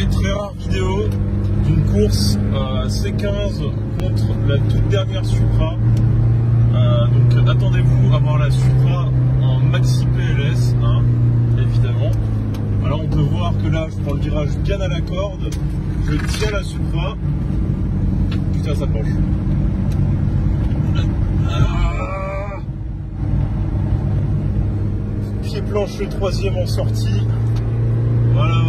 Et très rare vidéo d'une course C15 contre la toute dernière Supra. Donc attendez-vous à voir la Supra en maxi PLS, hein, évidemment. Alors on peut voir que là je prends le virage bien à la corde, je tiens la Supra, putain ça penche. Pied planche le troisième en sortie, voilà.